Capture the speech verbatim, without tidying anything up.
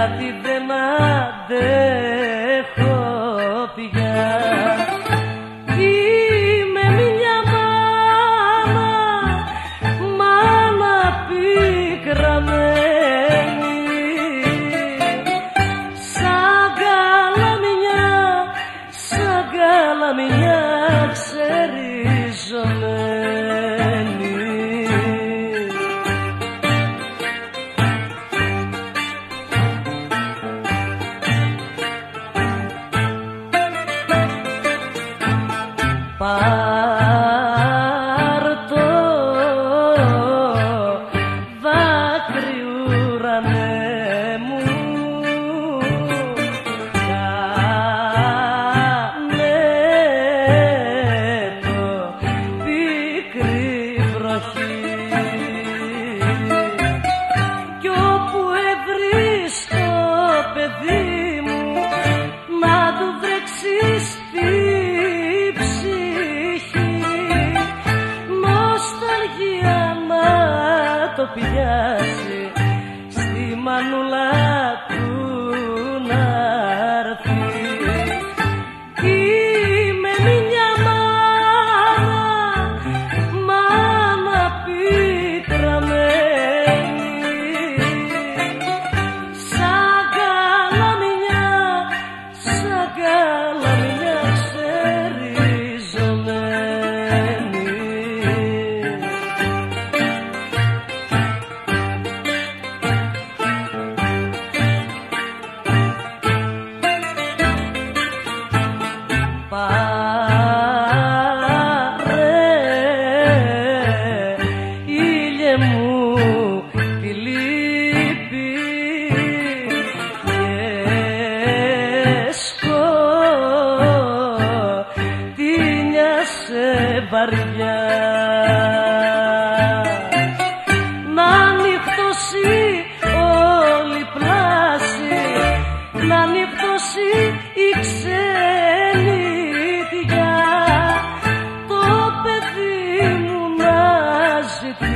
γιατί δεν αντέχω πια. Είμαι μια μάνα, μάνα πικραμένη, σαν καλαμιά, σαν καλαμιά ξεριζωμένη. Πάρ' το δάκρυ ουρανέ μου, κάνε το πικρή βροχή, κι όπου ευρείς το παιδί μου να του βρέξεις τη το πιάσει στη μανούλα του να'ρθεί. Είμαι μια μάνα, μάνα πικραμένη, σαν καλαμιά, σαν καλαμιά ξεριζωμένη. Πάρε, ήλιε μου, τη λύπη και σκοτεινιάσε βαριά. Να ανοιχτώσει όλη πλάση, να ανοιχτώσει η ξενιτιά, το παιδί μου να ζητά